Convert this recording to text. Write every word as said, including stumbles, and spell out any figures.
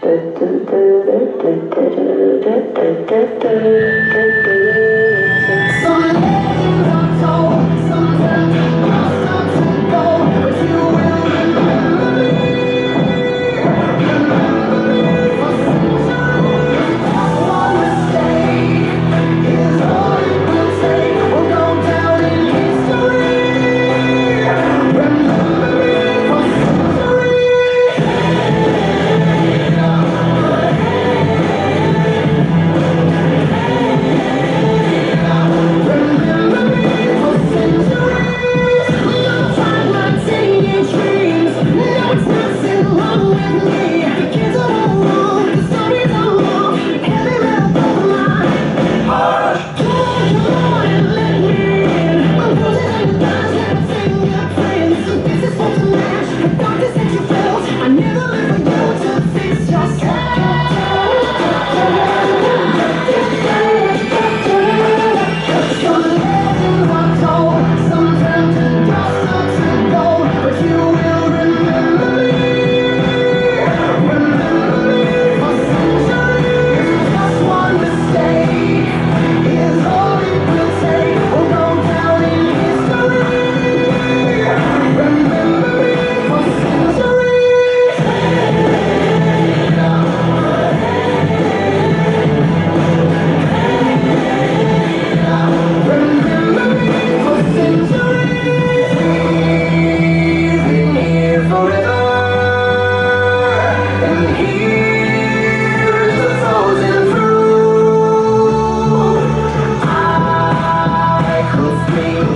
Some legends are told, sometimes you lost not to go, but you will remember me, remember me for centuries. One mistake is all it will take. We'll go down in history. Remember me for I never meant for you to fix me.